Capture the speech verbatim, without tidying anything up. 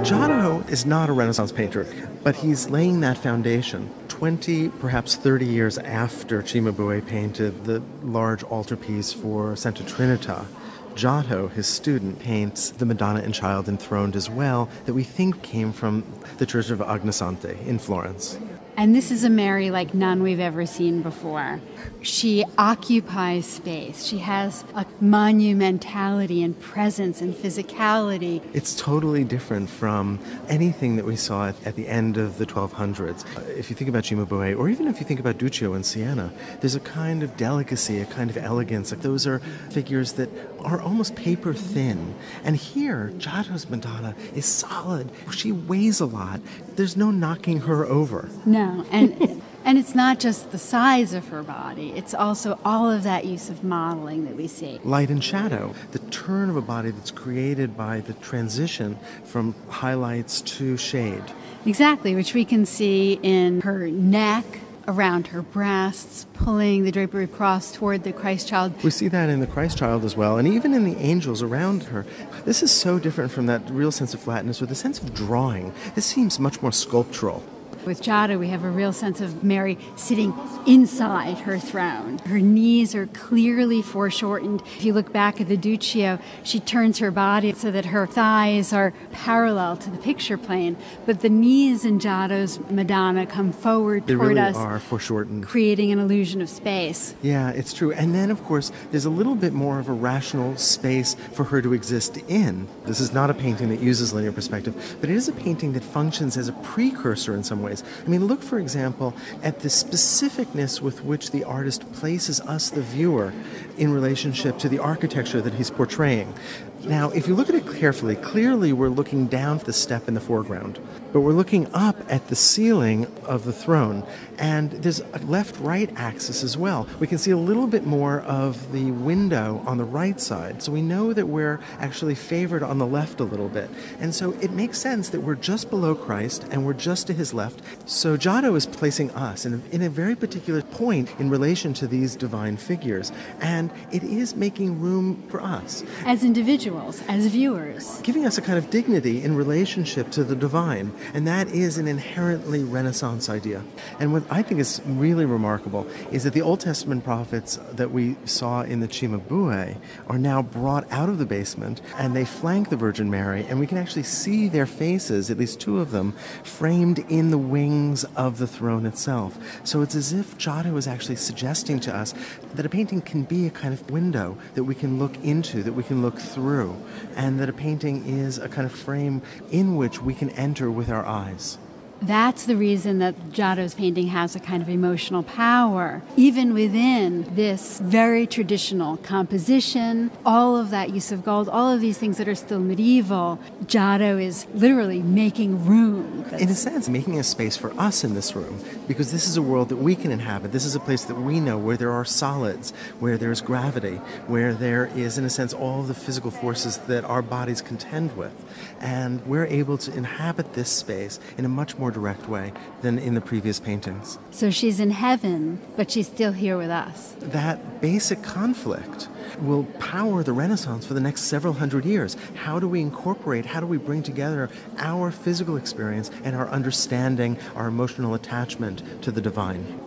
Giotto is not a Renaissance painter, but he's laying that foundation. twenty, perhaps thirty years after Cimabue painted the large altarpiece for Santa Trinita, Giotto, his student, paints the Madonna and Child enthroned as well, that we think came from the Church of Ognissanti in Florence. And this is a Mary like none we've ever seen before. She occupies space. She has a monumentality and presence and physicality. It's totally different from anything that we saw at, at the end of the twelve hundreds. If you think about Cimabue, or even if you think about Duccio in Siena, there's a kind of delicacy, a kind of elegance. Like those are figures that are almost paper thin. And here, Giotto's Madonna is solid. She weighs a lot. There's no knocking her over. No. And and it's not just the size of her body, it's also all of that use of modeling that we see. Light and shadow, the turn of a body that's created by the transition from highlights to shade. Exactly, which we can see in her neck, around her breasts, pulling the drapery cross toward the Christ child. We see that in the Christ child as well, and even in the angels around her. This is so different from that real sense of flatness or the sense of drawing. This seems much more sculptural. With Giotto, we have a real sense of Mary sitting inside her throne. Her knees are clearly foreshortened. If you look back at the Duccio, she turns her body so that her thighs are parallel to the picture plane. But the knees in Giotto's Madonna come forward they toward really us, are foreshortened, creating an illusion of space. Yeah, it's true. And then, of course, there's a little bit more of a rational space for her to exist in. This is not a painting that uses linear perspective, but it is a painting that functions as a precursor in some ways. I mean, look, for example, at the specificness with which the artist places us, the viewer, in relationship to the architecture that he's portraying. Now, if you look at it carefully, clearly we're looking down the step in the foreground, but we're looking up at the ceiling of the throne, and there's a left-right axis as well. We can see a little bit more of the window on the right side, so we know that we're actually favored on the left a little bit. And so it makes sense that we're just below Christ and we're just to his left. So Giotto is placing us in a, in a very particular point in relation to these divine figures, and it is making room for us. As individuals, as viewers. Giving us a kind of dignity in relationship to the divine, and that is an inherently Renaissance idea. And what I think is really remarkable is that the Old Testament prophets that we saw in the Cimabue are now brought out of the basement, and they flank the Virgin Mary, and we can actually see their faces, at least two of them, framed in the wings of the throne itself. So it's as if Giotto is actually suggesting to us that a painting can be a kind of window that we can look into, that we can look through, and that a painting is a kind of frame in which we can enter with our eyes. That's the reason that Giotto's painting has a kind of emotional power. Even within this very traditional composition, all of that use of gold, all of these things that are still medieval, Giotto is literally making room. In a sense, making a space for us in this room, because this is a world that we can inhabit. This is a place that we know, where there are solids, where there's gravity, where there is, in a sense, all the physical forces that our bodies contend with. And we're able to inhabit this space in a much more direct way than in the previous paintings. So she's in heaven, but she's still here with us. That basic conflict will power the Renaissance for the next several hundred years. How do we incorporate, how do we bring together our physical experience and our understanding, our emotional attachment to the divine?